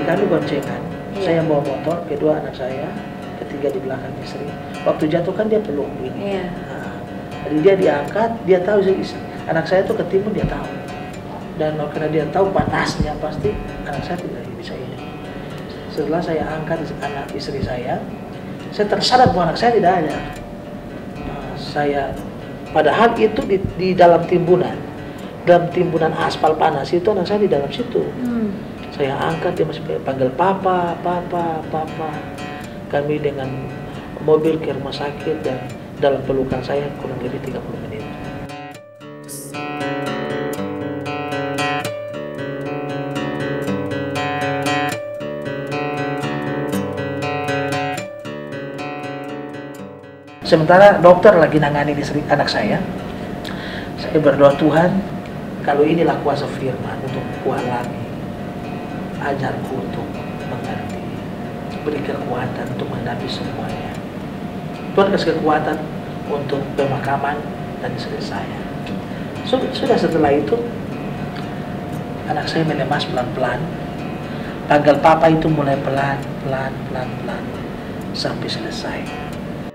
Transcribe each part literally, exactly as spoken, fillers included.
kami goncengan. Iya. Saya bawa motor, kedua anak saya, ketiga di belakang istri. Waktu jatuh kan dia peluk ini. Iya. Nah, jadi dia diangkat, dia tahu anak saya tuh ketimbun, dia tahu. Dan karena dia tahu panasnya, pasti anak saya tidak bisa ini. Setelah saya angkat anak istri saya, saya tersadar bahwa anak saya tidak ada. Nah, saya padahal itu di, di dalam timbunan, dalam timbunan aspal panas itu anak saya di dalam situ. Hmm. Saya angkat, dia masih panggil papa, papa, papa. Kami dengan mobil ke rumah sakit dan dalam pelukan saya kurang lebih tiga puluh menit. Sementara dokter lagi nangani istri anak saya, saya berdoa, Tuhan, kalau inilah kuasa firman untuk kualami, ajarku untuk mengerti, beri kekuatan untuk menghadapi semuanya. Tuhan kasih kekuatan untuk pemakaman dan istri saya. Sudah setelah itu, anak saya melemas pelan-pelan, panggil papa itu mulai pelan, pelan, pelan, pelan, sampai selesai.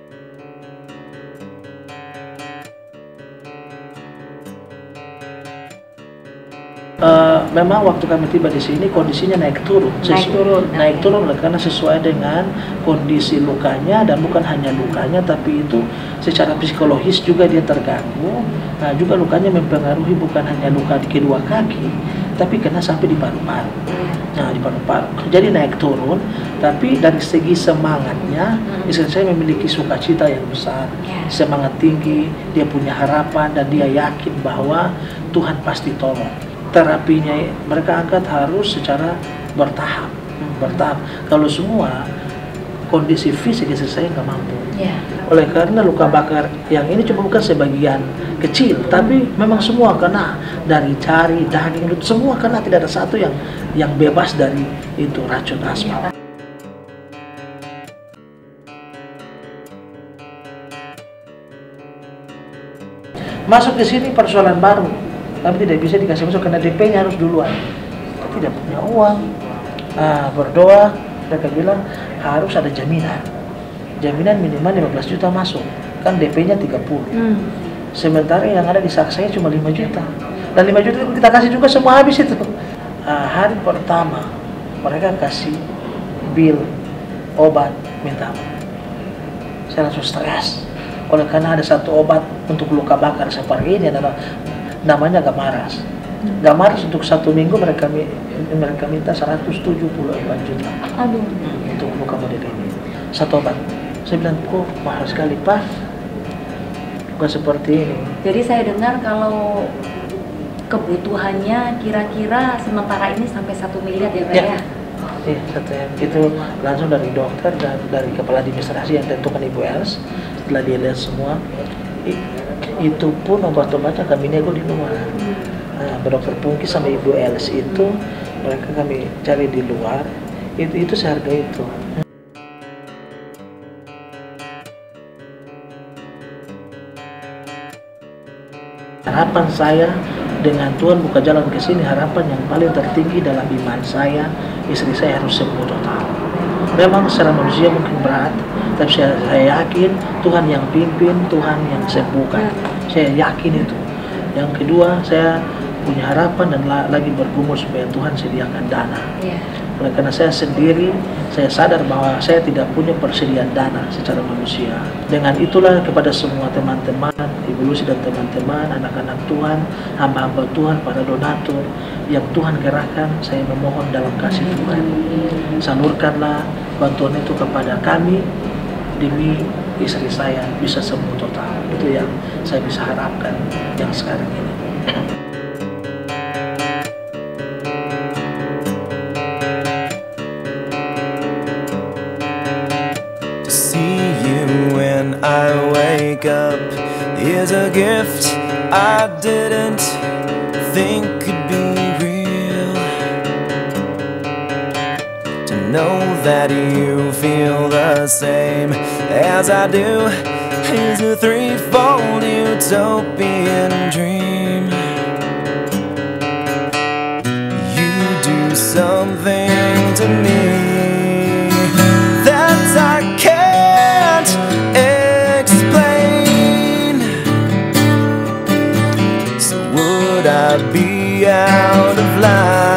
Uh, memang waktu kami tiba di sini kondisinya naik turun, naik turun, naik turun karena sesuai dengan kondisi lukanya, dan bukan hanya lukanya tapi itu secara psikologis juga dia terganggu. Nah juga lukanya mempengaruhi bukan hanya luka di kedua kaki, tapi kena sampai di paru-paru. Nah di paru-paru, jadi naik turun. Tapi dari segi semangatnya, istri saya memiliki sukacita yang besar, semangat tinggi, dia punya harapan dan dia yakin bahwa Tuhan pasti tolong. Terapinya mereka angkat harus secara bertahap, bertahap. Kalau semua kondisi fisik istri saya nggak mampu. Yeah. Oleh karena luka bakar yang ini cuma bukan sebagian kecil, tapi memang semua kena, dari jari, daging, semua kena, tidak ada satu yang yang bebas dari itu racun aspal. Masuk ke sini persoalan baru. Tapi tidak bisa dikasih masuk karena D P-nya harus duluan. Tidak punya uang. Nah, berdoa, mereka bilang harus ada jaminan. Jaminan minimal lima belas juta masuk. Kan D P-nya tiga puluh. Hmm. Sementara yang ada di saksanya cuma lima juta. Dan lima juta itu kita kasih juga semua habis itu. Nah, hari pertama mereka kasih bill obat minta. Saya langsung stres. Oleh karena ada satu obat untuk luka bakar seperti ini adalah namanya Gamaras. Gamaras untuk satu minggu mereka mereka minta seratus tujuh puluh empat juta. Aduh. Untuk luka model ini. Satu obat. Saya bilang, kok mahal sekali Pak? Bukan seperti ini. Jadi saya dengar kalau kebutuhannya kira-kira sementara ini sampai satu miliar ya Pak ya? Iya, satu ya. Itu langsung dari dokter dan dari kepala administrasi yang tentukan Ibu Els. Setelah dia lihat semua, itu pun obat-obatnya kami nego di luar. Nah, dokter Pungki sama Ibu Els itu mereka kami cari di luar. Itu itu seharga itu. Harapan saya dengan Tuhan buka jalan ke sini, harapan yang paling tertinggi dalam iman saya, istri saya harus sembuh total. Memang secara manusia mungkin berat, tapi saya, saya yakin Tuhan yang pimpin, Tuhan yang sembuhkan. Saya yakin itu. Yang kedua, saya punya harapan dan la lagi bergumul supaya Tuhan sediakan dana. Yeah. Oleh karena saya sendiri, saya sadar bahwa saya tidak punya persediaan dana secara manusia. Dengan itulah kepada semua teman-teman, Ibu Lucy dan teman-teman, anak-anak Tuhan, hamba-hamba Tuhan, para donatur yang Tuhan gerakkan, saya memohon dalam kasih Tuhan. Salurkanlah bantuan itu kepada kami demi istri saya bisa sembuh total. Itu yang saya bisa harapkan yang sekarang ini. I wake up is a gift I didn't think could be real. To know that you feel the same as I do is a threefold utopian dream. You do something to me I'd be out of line.